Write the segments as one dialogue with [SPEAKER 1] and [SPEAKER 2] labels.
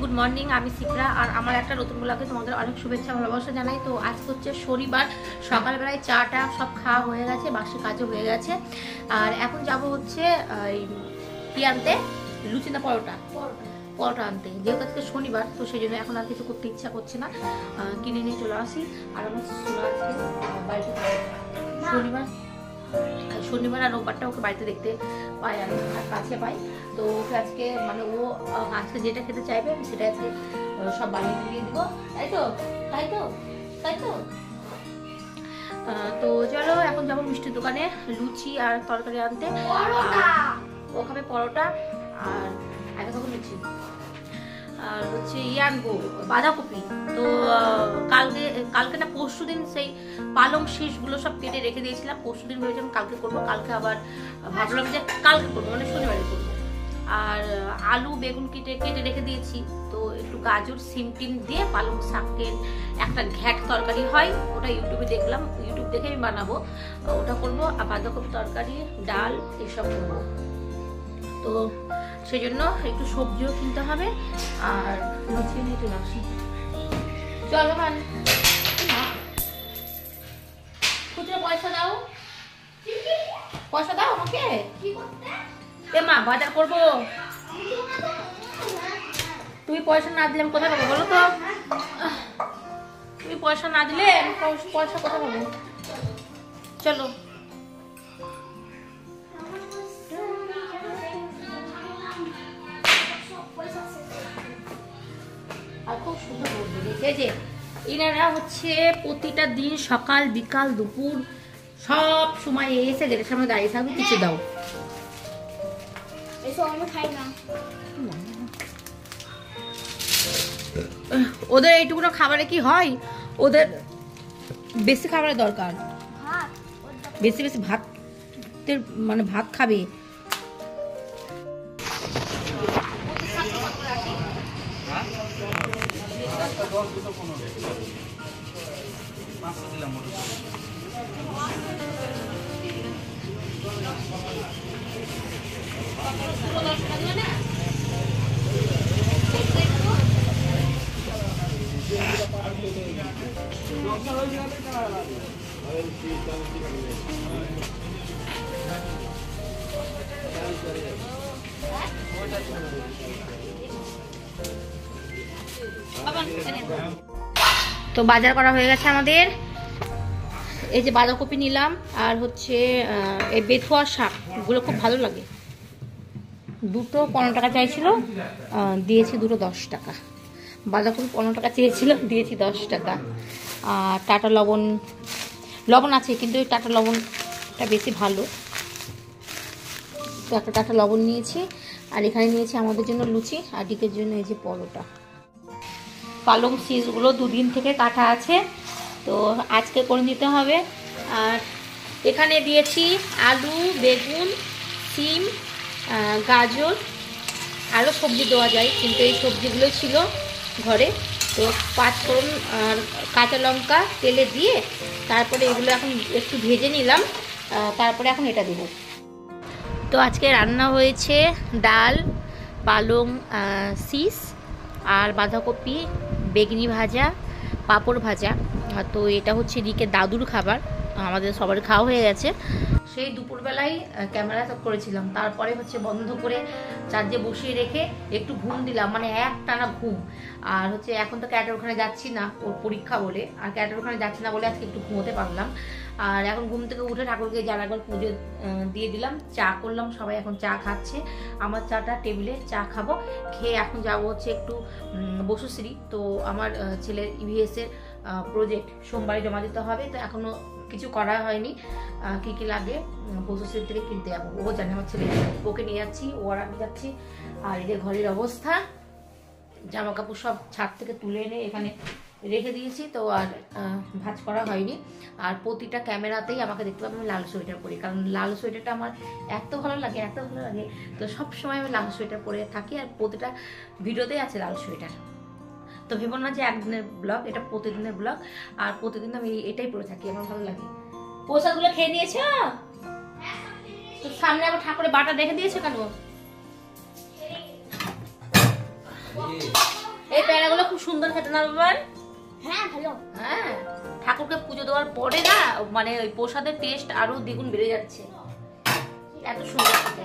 [SPEAKER 1] Good morning, আমি শিপ্রা আর আমার একটা নতুন ব্লগে তোমাদের অনেক শুভেচ্ছা ভালোবাসা জানাই। তো আজ হচ্ছে শনিবার, সকালবেলায় চাটা সব খাওয়া হয়ে গেছে, বাসি কাজও হয়ে গেছে। আর এখন যাব হচ্ছে কি আনতে, লুচি না পরোটা আনতে। যেহেতু আজকে শনিবার, তো সেই জন্য এখন আর কিছু করতে ইচ্ছা করছে না, কিনে নিয়ে চলে আসি। আর আমার শোনা আজকে বাড়িতে শনিবার আর রোববারটা ওকে বাড়িতে দেখতে পাই, আর কাছে পাই। তো ওকে আজকে মানে ও আজকে যেটা খেতে চাইবে আমি সেটা আজকে সব বানিয়ে দিয়ে দিব। তাই তো তো চলো এখন যাবো মিষ্টির দোকানে লুচি আর তরকারি আনতে। ও খাবে পরোটা আর একটা খাবো লুচি, আর হচ্ছে আনবো বাঁধাকপি। তো কালকে না পরশু দিন সেই পালং শীষগুলো সব কেটে রেখে দিয়েছিলাম। পরশু দিন ভেবেছিলাম কালকে করবো, কালকে আবার ভাবলাম যে কালকে করবো, মানে শনিবারে করবো। আর আলু বেগুন কেটে রেখে দিয়েছি। তো একটু গাজর সিম টিম দিয়ে পালং শাকের একটা ঘ্যাট তরকারি হয়, ওটা ইউটিউবে দেখলাম, ইউটিউব দেখে আমি বানাবো, ওটা করবো। আর বাঁধাকপি তরকারি, ডাল এসব করবো। তো সেই জন্য একটু সবজিও কিনতে হবে। আর লুচি নিয়ে চলে আসি। চলো মান খুচরো পয়সা দাও আমাকে। এ মা, বাজার করবো, তুমি পয়সা না দিলে আমি কোথায় পাবো বলো তো? তুমি পয়সা না দিলে পয়সা কোথায় পাবো? চলো। আর খুব সুন্দর বলতে যে এনারা হচ্ছে প্রতিটা দিন সকাল বিকাল দুপুর সব সময় এসে গেটের সামনে দাঁড়িয়ে থাকবে, কিছু দাও। ওদের এইটুকুনো খাবারে কি হয়, ওদের বেশি খাবারের দরকার, বেশি ভাত, মানে ভাত খাবে। তো বাজার করা হয়ে গেছে আমাদের। এই যে বাঁধাকপি নিলাম, আর হচ্ছে এই বেথুয়া শাক, এগুলো খুব ভালো লাগে। দুটো 15 টাকা চাইছিল, দিয়েছি দুটো 10 টাকা। বাঁধাকপি 15 টাকা চেয়েছিল, দিয়েছি 10 টাকা। আর টাটা লবণ আছে, কিন্তু ওই টাটা লবণটা বেশি ভালো, তো একটা টাটা লবণ নিয়েছি। আর এখানে নিয়েছি আমাদের জন্য লুচি, আর ডিকের জন্য এই যে পরোটা। পালং শীষগুলো দুদিন থেকে কাটা আছে, তো আজকে করে নিতে হবে। আর এখানে দিয়েছি আলু বেগুন সিম গাজর, আরও সবজি দেওয়া যায়, কিন্তু এই সবজিগুলোই ছিল ঘরে। তো 5 ফোড়ন আর কাঁচা লঙ্কা তেলে দিয়ে তারপরে এগুলো এখন একটু ভেজে নিলাম, তারপরে এখন এটা দেবো। তো আজকে রান্না হয়েছে ডাল, পালং শীষ আর বাঁধাকপি, বেগুনি ভাজা, পাঁপড় ভাজা। তো এটা হচ্ছে রিকের দাদুর খাবার, আমাদের সবার খাওয়া হয়ে গেছে। সেই দুপুরবেলায় ক্যামেরা সেট করেছিলাম, তারপরে হচ্ছে বন্ধ করে চার্জে বসিয়ে রেখে একটু ঘুম দিলাম, মানে একটানা ঘুম। আর হচ্ছে এখন তো ক্যাটের ওখানে যাচ্ছি না, ওর পরীক্ষা বলে, আর ক্যাটের ওখানে যাচ্ছি না বলে আজকে একটু ঘুমোতে পারলাম। আর এখন ঘুম থেকে উঠে ঠাকুরকে যারা একবার পুজো দিয়ে দিলাম, চা করলাম, সবাই এখন চা খাচ্ছে। আমার চাটা টেবিলে চা খাবো, খেয়ে এখন যাবো হচ্ছে একটু বসুশ্রী। তো আমার ছেলের ইভিএসের প্রজেক্ট সোমবারে জমা দিতে হবে, তো এখনো কিছু করা হয়নি, কি কি লাগে বসুশ্রী থেকে কিনতে যাবো। ও জানে আমার ছেলে, ওকে নিয়ে যাচ্ছি, ও আর আমি যাচ্ছি। আর এই যে ঘরের অবস্থা, জামা কাপড় সব ছাদ থেকে তুলে এনে এখানে রেখে দিয়েছি, তো আর ভাঁজ করা হয়নি। আর প্রতিটা ক্যামেরাতেই আমাকে দেখতে পাবো আমি লাল সোয়েটার পরি, কারণ লাল সোয়েটারটা আমার এত ভালো লাগে। তো সব সময় আমি লাল সোয়েটার পরে থাকি, আর প্রতিটা ভিডিওতেই আছে লাল সোয়েটার। তো ভেবো না যে একদিনের ব্লগ, এটা প্রতিদিনের ব্লগ, আর প্রতিদিন আমি এটাই পরে থাকি, আমার ভালো লাগে। পোশাকগুলো খেয়ে নিয়েছ? তো সামনে আবার ঠাকুরের বাটা রেখে দিয়েছো কেন? এই প্যারাগুলো খুব সুন্দর খেতে না বাবা?
[SPEAKER 2] হ্যাঁ ভালো।
[SPEAKER 1] হ্যাঁ, ঠাকুরকে পুজো দেওয়ার পরে না মানে ওই প্রসাদের টেস্ট আরো দ্বিগুণ বেড়ে যাচ্ছে, এত সুন্দর খেতে।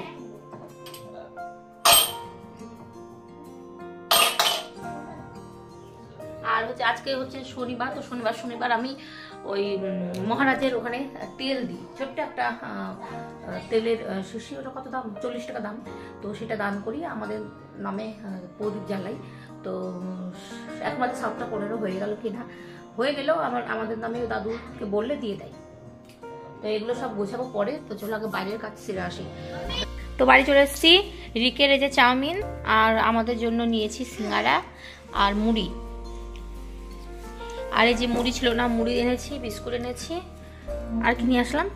[SPEAKER 1] আর হচ্ছে আজকে হচ্ছে শনিবার, তো শনিবার আমি ওই মহারাজের ওখানে তেল দিই, ছোট্ট একটা তেলের শিশি, ওটা কত দাম, 40 টাকা দাম। তো সেটা দান করি, আমাদের নামে প্রদীপ জ্বালাই। তো একমাত্র 7টা 15 হয়ে গেল কিনা, হয়ে গেলেও আমাদের নামে দাদুকে বললে দিয়ে দেয়। তো এগুলো সব গোছাবো পরে। তো চলো আগে বাইরের কাজ সেরে আসি। তো বাড়ি চলে এসেছি, রিকের এই যে চাউমিন, আর আমাদের জন্য নিয়েছি সিঙ্গারা আর মুড়ি। আর এই যে মুড়ি ছিল না, মুড়ি এনেছি, বিস্কুট এনেছি। আর কি নিয়ে আসলাম,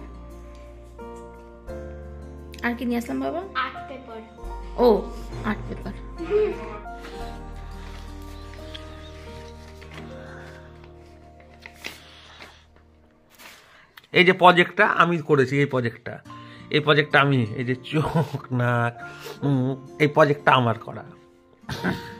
[SPEAKER 1] বাবা?
[SPEAKER 2] Art paper.
[SPEAKER 1] ও, আর্ট পেপার।
[SPEAKER 3] এই যে প্রজেক্টটা আমি করেছি, এই প্রজেক্টটা আমি, এই যে চোখ নাক এই প্রজেক্টটা আমার করা।